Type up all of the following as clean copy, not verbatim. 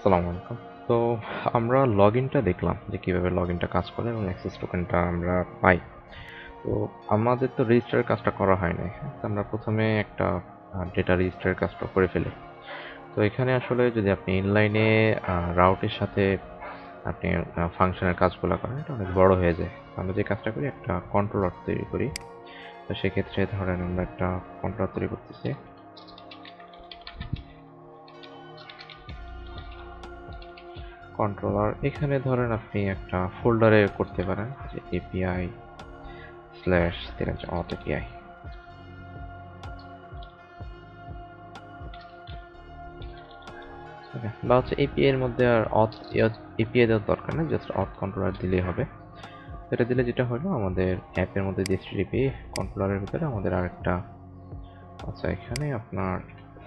আসসালামু আলাইকুম। তো আমরা লগইনটা দেখলাম যে কিভাবে লগইনটা কাজ করে এবং অ্যাক্সেস টোকেনটা আমরা পাই। তো আমাদের তো রেজিস্টারের কাজটা করা হয় নাই। তো আমরা প্রথমে একটা ডেটা রেজিস্টারের কাজটা করে ফেলি। তো এখানে আসলে যদি আপনি ইনলাইনে রাউটের সাথে আপনি ফাংশনের কাজগুলো করেন, এটা অনেক বড় হয়ে যায়। আমরা যে কাজটা করি, একটা কন্ট্রোলার তৈরি করি। তো সেক্ষেত্রে ধরেন আমরা একটা কন্ট্রোলার তৈরি করতেছি। কন্ট্রোলার এখানে ধরেন আপনি একটা ফোল্ডারে করতে পারেন যে এপিআই স্ল্যাশ auth API, বা হচ্ছে এপিআই এর মধ্যে আর এপিআই দেওয়ার দরকার নেই, জাস্ট auth কন্ট্রোলার দিলেই হবে। এটা দিলে যেটা হলো, আমাদের অ্যাপের মধ্যে যে HTTP কন্ট্রোলারের ভিতরে আমাদের আরেকটা, আচ্ছা এখানে আপনার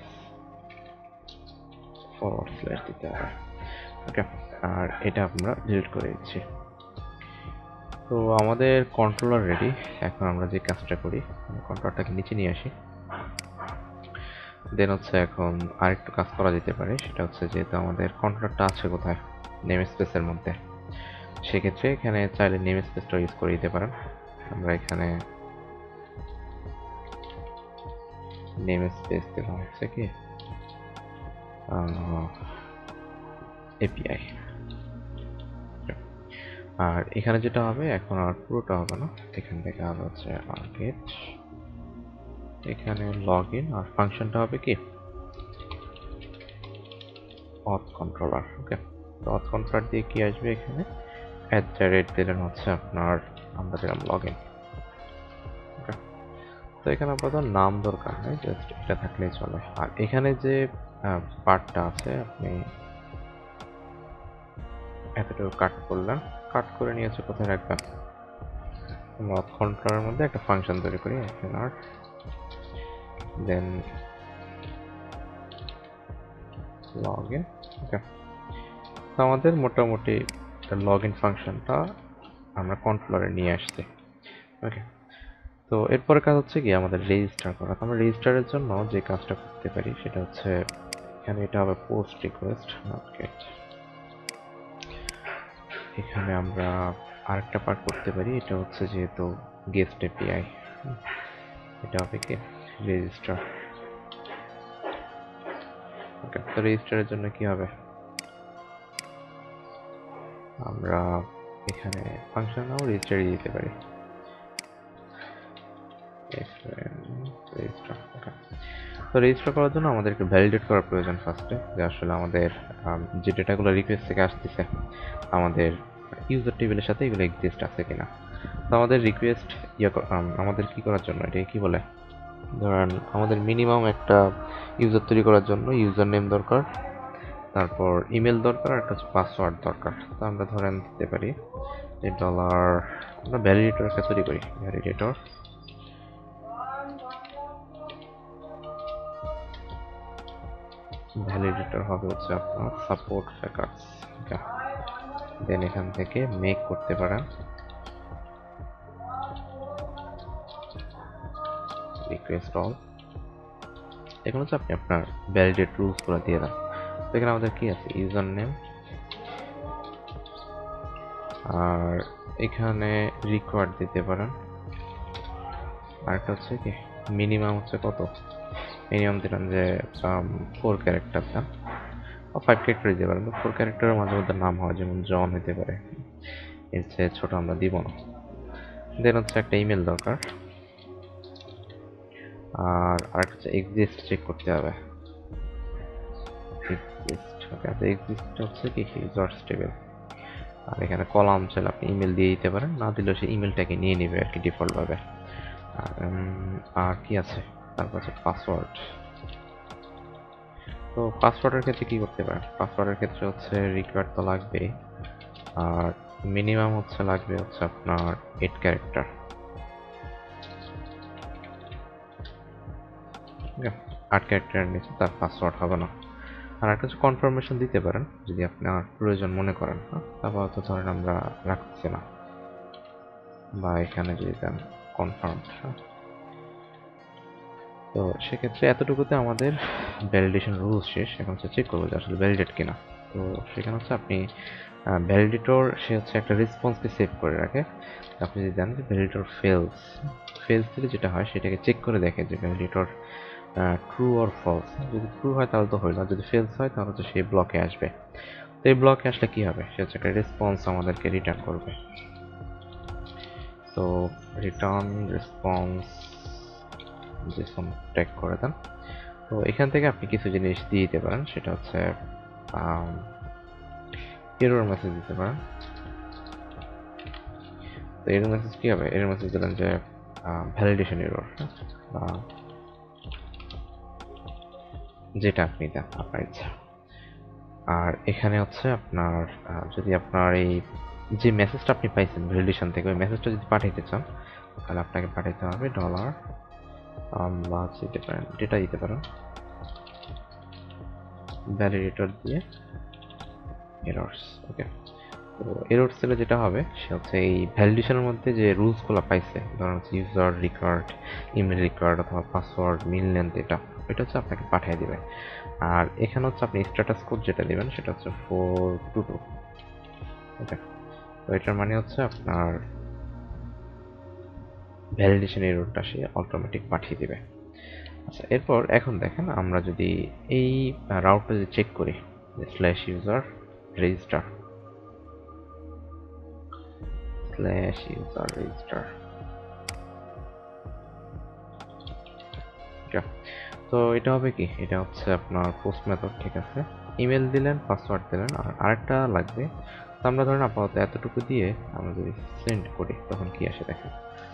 ফরওয়ার্ড স্ল্যাশ দিতে হবে। ওকে, আর এটা আমরা ডিলিট করে দিচ্ছি। তো আমাদের কন্ট্রোলার রেডি। এখন আমরা যে কাজটা করি, কন্ট্রোলারটাকে নিচে নিয়ে আসি। দেন হচ্ছে এখন আরেকটু কাজ করা যেতে পারে, সেটা হচ্ছে যেহেতু আমাদের কন্ট্রোলারটা আছে কোথায়, নেম স্পেসের মধ্যে, সেক্ষেত্রে এখানে চাইলে নেম স্পেসটা ইউজ করে দিতে পারেন। আমরা এখানে নেম স্পেস দিলাম হচ্ছে কি এপিআই। আর এখানে যেটা হবে, এখন আর পুরোটা হবে না, এখান থেকে হবে হচ্ছে গেট, এখানে লগ ইন, আর ফাংশনটা হবে কি auth কন্ট্রোলার। ওকে, তো auth কন্ট্রোলার দিয়ে কি আসবে, এখানে দিলেন হচ্ছে আপনার, আমরা দিলাম লগ ইন। ওকে, তো এখানে আপাতত নাম দরকার নেই, জাস্ট এটা থাকলেই চলে। আর এখানে যে পার্টটা আছে, আপনি এতটুকু কাট করলেন, কাট করে নিয়ে হচ্ছে কোথায় রাখবেন, আমরা auth কন্ট্রোলারের মধ্যে একটা ফাংশন তৈরি করি, আর দেন লগ ইন। ওকে, তো আমাদের মোটামুটি লগ ইন ফাংশনটা আমরা কন্ট্রোলারে নিয়ে আসছি। ওকে, তো এরপরে কাজ হচ্ছে কি আমাদের রেজিস্টার করা। আমরা রেজিস্টারের জন্য যে কাজটা করতে পারি সেটা হচ্ছে, এখানে এটা হবে পোস্ট রিকোয়েস্ট নট গেট। এখানে আমরা আরেকটা পার্ট করতে পারি, এটা হচ্ছে যেহেতু গেস্ট এপিআই, এটা হবে কি রেজিস্টার। ওকে, তো রেজিস্টারের জন্য কি হবে, আমরা এখানে ফাংশন নাও রেজিস্টারে দিতে পারি রেজিস্টার। ওকে, তো রেজিস্টার করার জন্য আমাদেরকে ভ্যালিডেট করার প্রয়োজন ফার্স্টে, যে আসলে আমাদের যে ডেটাগুলো রিকোয়েস্ট থেকে আসতেছে আমাদের ইউজার টেবিলের সাথে এগুলো এক্সিস্ট আছে কিনা। তো আমাদের রিকোয়েস্ট আমাদের কি করার জন্য, এটা কি বলে, ধরেন আমাদের মিনিমাম একটা ইউজার তৈরি করার জন্য ইউজার নেম দরকার, তারপর ইমেল দরকার, আর একটা হচ্ছে পাসওয়ার্ড দরকার। তো আমরা ধরেন দিতে পারি যে ডলার, আমরা ভ্যালিডেটর একটা তৈরি করি, ভ্যালিডেটর হবে হচ্ছে আপনার সাপোর্ট ফ্যাকার্স। দেন এখান থেকে মেক করতে পারেন রিকোয়েস্ট অল। এখন হচ্ছে আপনি আপনার ভ্যালিডেট রুলস গুলো দিয়ে দেন। তো এখানে আমাদের কি আছে, ইউজার নেম, আর এখানে রিকোয়ার্ড দিতে পারেন, আরেকটা হচ্ছে কি মিনিমাম হচ্ছে কত, মিনিমাম দিলাম যে 4 ক্যারেক্টার দেন, 5 ক্যারেক্টার দিতে পারেন। 4 ক্যারেক্টারের মাঝে মধ্যে নাম হয়, যেমন জন হতে পারে, এর চেয়ে ছোট আমরা দিব না। দেন হচ্ছে একটা ইমেল দরকার, আর আরেকটা হচ্ছে এক্সিস্ট চেক করতে হবে, এক্সিস্ট। ওকে, তো এক্সিস্ট হচ্ছে কি ইউজার্স টেবিল। আর এখানে কলাম চাইলে আপনি ইমেল দিয়ে দিতে পারেন, না দিলেও সে ইমেলটাকে নিয়ে নেবে আর কি ডিফল্ট ভাবে। আর কি আছে, তারপর হচ্ছে পাসওয়ার্ড। তো পাসওয়ার্ডের ক্ষেত্রে কি করতে পারেন, পাসওয়ার্ডের ক্ষেত্রে হচ্ছে রিকোয়ার্ড তো লাগবেই, আর মিনিমাম হচ্ছে লাগবে হচ্ছে আপনার 8 ক্যারেক্টার। 8 ক্যারেক্টারের নিচে তার পাসওয়ার্ড হবে না। আর একটা হচ্ছে কনফার্মেশন দিতে পারেন যদি আপনার প্রয়োজন মনে করেন। তারপর তো ধরেন আমরা রাখছি না, বা এখানে যদি দেন কনফার্ম। তো সেক্ষেত্রে এতটুকুতে আমাদের ভ্যালিডেশন রুলস শেষ। এখন হচ্ছে চেক করবো যে আসলে ভ্যালিডেট কিনা। তো সেখানে হচ্ছে আপনি ভ্যালিডেটর সে হচ্ছে একটা রেসপন্সকে সেভ করে রাখে। আপনি যদি জানেন যে ভ্যালিডেটর ফেলস দিলে যেটা হয় সেটাকে চেক করে দেখে যে ভ্যালিডেটর ট্রু অর ফলস। যদি ট্রু হয় তাহলে তো হইল, যদি ফেলস হয় তাহলে হচ্ছে সেই ব্লকে আসবে। তো এই ব্লকে আসলে কি হবে, সে হচ্ছে একটা রেসপন্স আমাদেরকে রিটার্ন করবে। তো রিটার্ন রেসপন্স জেসন ট্যাগ করে দেন। তো এখান থেকে আপনি কিছু জিনিস দিয়ে দিতে পারেন, সেটা হচ্ছে এরর মেসেজ দিতে পারেন। তো এরর মেসেজ কি হবে, এরর মেসেজ দিলেন যে ভ্যালিডেশন এরর, বা যেটা আপনি দেন আপনার ইচ্ছা। আর এখানে হচ্ছে আপনার যদি আপনার এই যে মেসেজটা আপনি পাইছেন ভ্যালিডেশন থেকে, ওই মেসেজটা যদি পাঠাইতে চান তাহলে আপনাকে পাঠাইতে হবে ডলার বা দিতে পারেন, ডেটা দিতে পারেন ভ্যালিডেটর দিয়ে এরর্স। ওকে, তো এরর সেলে যেটা হবে সে হচ্ছে এই ভ্যালিডেশনের মধ্যে যে রুলসগুলো পাইছে, ধরুন হচ্ছে ইউজার রিকোয়ার্ড, ইমেল রিকোয়ার্ড অথবা পাসওয়ার্ড, মিল লেন্থ, এটা হচ্ছে আপনাকে পাঠিয়ে দিবে। আর এখানে হচ্ছে আপনি স্ট্যাটাস কোড যেটা দিবেন সেটা হচ্ছে 422। ওকে, তো এটার মানে হচ্ছে আপনার ভ্যালিডেশন এররটা সে অটোমেটিক পাঠিয়ে দিবে। আচ্ছা, এরপর এখন দেখেন আমরা যদি এই রাউটটা যদি চেক করি, slash user register /user register, তো এটা হবে কি, এটা হচ্ছে আপনার পোস্ট মেথড, ঠিক আছে। ইমেল দিলেন, পাসওয়ার্ড দিলেন, আর আরেকটা লাগবে। তো আমরা ধরেন আপাতত এতটুকু দিয়ে আমরা যদি সেন্ড করি তখন কি আসে দেখেন।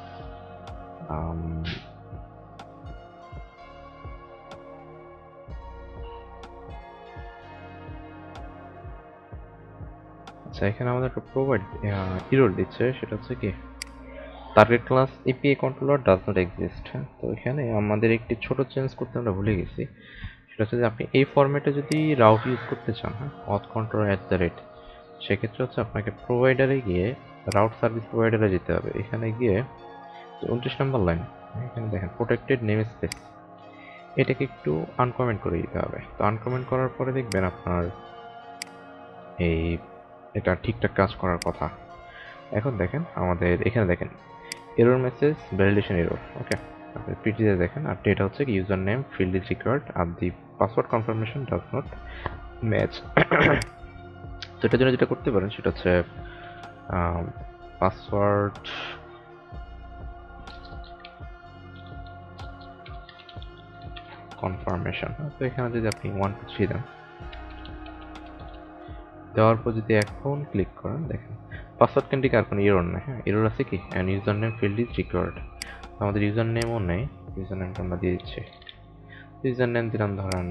আচ্ছা, এখানে আমাদের একটা প্রোভাইড এরর দিচ্ছে, সেটা হচ্ছে কি target class API controller does not exist. তো এখানে আমাদের একটি ছোট চেঞ্জ করতে আমরা ভুলে গেছি, সেটা হচ্ছে যে আপনি এই ফরম্যাটে যদি রাউট ইউজ করতে চান, অথ কন্ট্রোল @ সেক্ষেত্রে হচ্ছে আপনাকে প্রোভাইডারে গিয়ে রাউট সার্ভিস প্রোভাইডারে যেতে হবে। এখানে গিয়ে 29 নম্বর লাইন, এখানে দেখেন প্রোটেক্টেড নেম স্পেস, এটাকে একটু আনকমেন্ট করে দিতে হবে। তো আনকমেন্ট করার পরে দেখবেন আপনার এই এটা ঠিকঠাক কাজ করার কথা। এখন দেখেন আমাদের এখানে দেখেন error message validation error. Okay, আপনি পিটিতে দেখেন, আর এটা হচ্ছে কি user name field is required আর the password confirmation does not match. তো এটার জন্য যেটা করতে পারেন সেটা হচ্ছে পাসওয়ার্ড কনফার্মেশন। তো এখানে যদি আপনি 1 2 3 দেন, দেওয়ার পর যদি এখন ক্লিক করেন দেখেন পাসওয়ার্ড ক্যান্ডিকে আর কোনো এরর নেই। হ্যাঁ, এরর আছে কি and user name field is required. আমাদের ইউজার নেমও নেই, ইউজার নেমটা আমরা দিয়ে দিচ্ছি। ইউজার নেম দিলাম ধরেন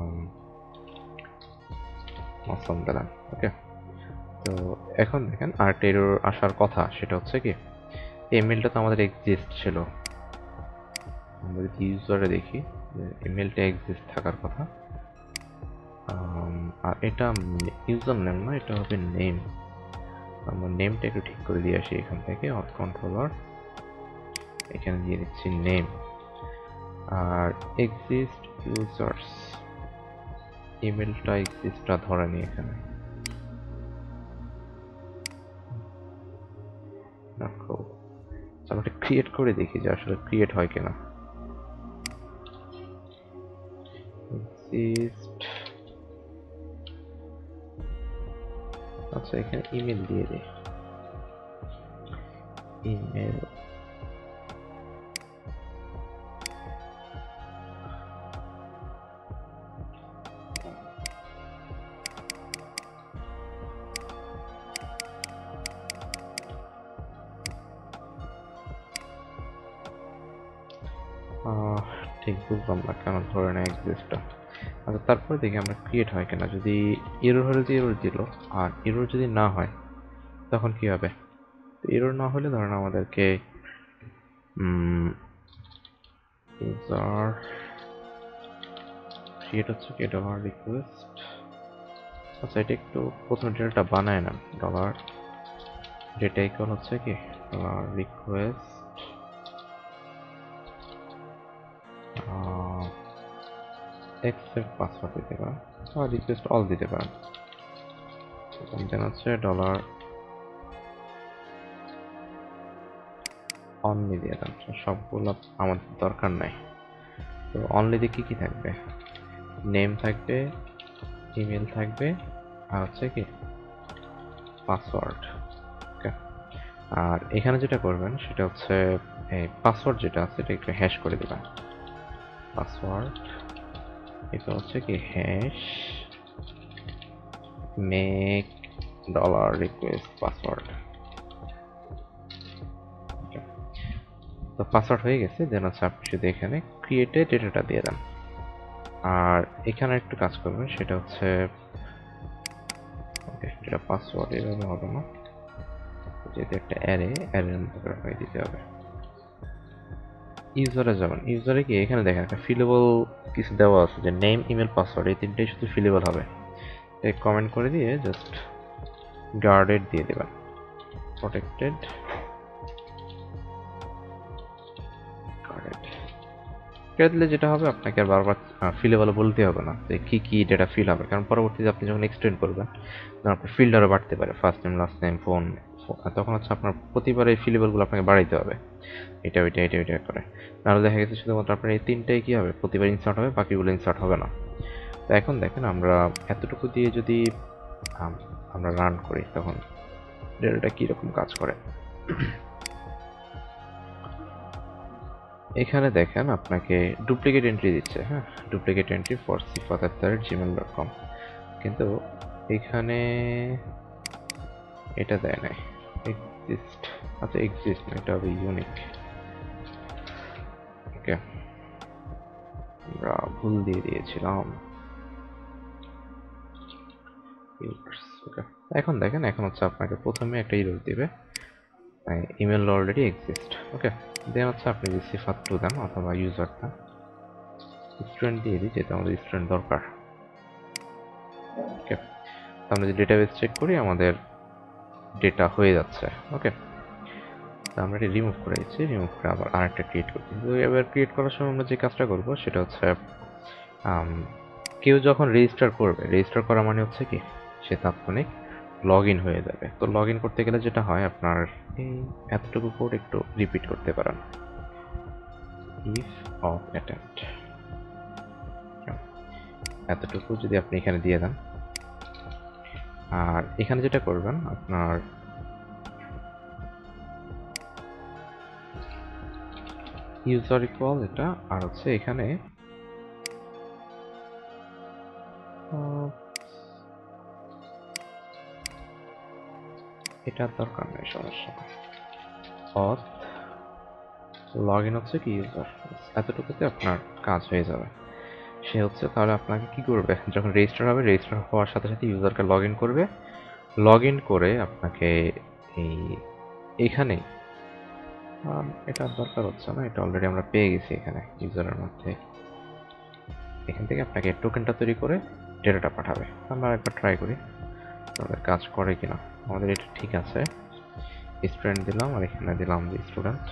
অসম দিলাম। ওকে, তো এখন দেখেন আরেকটা এরর আসার কথা, সেটা হচ্ছে কি ইমেলটা তো আমাদের এক্সিস্ট ছিল। আমরা যদি ইউজারে দেখি ইমেলটা এক্সিস্ট থাকার কথা, আর এটা ইউজার নেম না, এটা হবে নেম। আমরা নেমটা একটু ঠিক করে দিয়ে আসি এখান থেকে অথ কন্ট্রোলার, এখানে দিয়ে দিচ্ছি নেম। আর এক্সিস্ট ইউজার্স, ইমেলটা এক্সিস্টটা ধরে নি এখানে, দেখো আমরা ক্রিয়েট করে দেখি যে আসলে ক্রিয়েট হয় কিনা। এক্সিস্ট, আচ্ছা এখানে ইমেল দিয়ে দিই, ইমেল ঠিক বুঝলাম না কেন ধরে না এক্সিস্টটা। আচ্ছা, তারপরে দেখি আমরা ক্রিয়েট হয় কিনা। যদি এরর হলে যে এরর দিল, আর এরর যদি না হয় তখন কি হবে। এরর না হলে ধরেন আমাদেরকে ইউজার ক্রিয়েট হচ্ছে কি ডলার রিকোয়েস্ট। আচ্ছা, এটা একটু প্রথম ডেটাটা বানায় না, ডলার ডেটা ইকুয়াল হচ্ছে কি ডলার রিকোয়েস্ট অ্যাকসেপ্ট পাসওয়ার্ড দিতে পারেন, বা রিকোয়েস্ট অল দিতে পারেন। দেন হচ্ছে ডলার অনলি দিয়ে দেন। সবগুলো আমাদের দরকার নাই। তো অনলিতে কি কি থাকবে? নেম থাকবে, ইমেল থাকবে, আর হচ্ছে কি পাসওয়ার্ড। ওকে, আর এখানে যেটা করবেন সেটা হচ্ছে এই পাসওয়ার্ড যেটা আছে এটা একটু হ্যাশ করে দিবেন। পাসওয়ার্ড এটা হচ্ছে কি hash make dollar request password. তো পাসওয়ার্ড হয়ে গেছে। দেন হচ্ছে আপনি শুধু এখানে ক্রিয়েটে ডেটাটা দিয়ে দেন। আর এখানে একটু কাজ করবেন সেটা হচ্ছে ওকে, এটা পাসওয়ার্ড এভাবে হবে না, যেহেতু একটা অ্যারের মতো করে আপনাকে দিতে হবে। ইউজারে যাবেন, ইউজারে গিয়ে এখানে দেখেন একটা ফিলেবল কিছু দেওয়া আছে যে নেম ইমেল পাসওয়ার্ড, এই তিনটাই শুধু ফিলেবল হবে। কমেন্ট করে দিয়ে জাস্ট গার্ডেড দিয়ে দেবেন, প্রোটেক্টেড গার্ডেড। এটা দিলে যেটা হবে আপনাকে আর বারবার ফিলেবল বলতে হবে না যে কি কি ডেটা ফিল হবে, কারণ পরবর্তীতে আপনি যখন এক্সটেন্ড করবেন তখন আপনার ফিল্ড আরও বাড়তে পারে, first name last name phone, তখন হচ্ছে আপনার প্রতিবার এই ফিলেবলগুলো আপনাকে বাড়াইতে হবে এটা ওইটা এটা ওইটা করে। নাহলে দেখা গেছে শুধুমাত্র আপনার এই তিনটাই কি হবে প্রতিবার ইনসার্ট হবে, বাকিগুলো ইনসার্ট হবে না। তো এখন দেখেন আমরা এতটুকু দিয়ে যদি আমরা রান করি তখন ডেটাটা কীরকম কাজ করে। এখানে দেখেন আপনাকে ডুপ্লিকেট এন্ট্রি দিচ্ছে, হ্যাঁ ডুপ্লিকেট এন্ট্রি ফর sifat@gmail.com, কিন্তু এখানে এটা দেয় নাই এক্সিস্ট। আচ্ছা এক্সিস্ট না, এটা হবে ইউনিক। ওকে, আমরা ভুল দিয়ে দিয়েছিলাম। ওকে, এখন দেখেন এখন হচ্ছে আপনাকে প্রথমে একটা ইরর দিবে email already exist. Okay, then হচ্ছে আপনি যদি সিফাত2 দেন অথবা ইউজার দেন, স্টুডেন্ট দিয়ে দিই যেহেতু আমাদের স্টুডেন্ট দরকার। ওকে, আমরা যদি ডেটাবেস চেক করি আমাদের ডেটা হয়ে যাচ্ছে। ওকে, তো আমরা এটি রিমুভ করে দিচ্ছি, রিমুভ করে আবার আরেকটা ক্রিয়েট করছি। তো এবার ক্রিয়েট করার সময় আমরা যে কাজটা করব সেটা হচ্ছে কেউ যখন রেজিস্টার করবে, রেজিস্টার করা মানে হচ্ছে কি সে তাৎক্ষণিক লগ ইন হয়ে যাবে। তো লগ ইন করতে গেলে যেটা হয় আপনার এই এতটুকু কোড একটু রিপিট করতে পারেন, ইফ অফ অ্যাটেম্পট, এতটুকু যদি আপনি এখানে দিয়ে দেন। আর এখানে যেটা করবেন আপনার ইউজার ইকুয়াল এটা, আর হচ্ছে এখানে এটার দরকার নেই, সমস্যা অথ লগ ইন হচ্ছে কি ইউজার, এতটুকুতে আপনার কাজ হয়ে যাবে। সে হচ্ছে তাহলে আপনাকে কি করবে, যখন রেজিস্টার হবে রেজিস্টার হওয়ার সাথে সাথে ইউজারকে লগ ইন করবে, লগ ইন করে আপনাকে এই এখানে এটা দরকার হচ্ছে না, এটা অলরেডি আমরা পেয়ে গেছি এখানে ইউজারের মধ্যে। এখান থেকে আপনাকে টোকেনটা তৈরি করে ডেটাটা পাঠাবে। আমরা একবার ট্রাই করি আমাদের কাজ করে কিনা। আমাদের এটা ঠিক আছে, স্টুডেন্ট দিলাম আর এখানে দিলাম যে স্টুডেন্ট।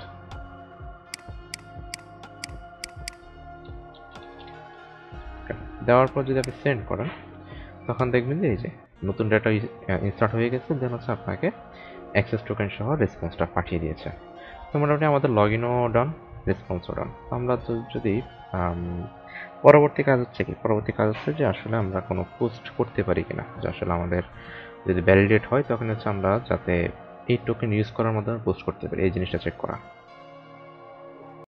দেওয়ার পর যদি আপনি সেন্ড করেন তখন দেখবেন যে এই যে নতুন ডেটা ইনসার্ট হয়ে গেছে, দেন হচ্ছে আপনাকে অ্যাক্সেস টোকেন সহ রেসপন্সটা পাঠিয়ে দিয়েছে। তো মোটামুটি আমাদের লগ ইনও ডান, রেসপন্সও ডান। আমরা যদি পরবর্তী কাজ হচ্ছে কি, পরবর্তী কাজ হচ্ছে যে আসলে আমরা কোনো পোস্ট করতে পারি কিনা, যে আসলে আমাদের যদি ভ্যালিডেট হয় তখন হচ্ছে আমরা যাতে এই টোকেন ইউজ করার মাধ্যমে পোস্ট করতে পারি এই জিনিসটা চেক করা।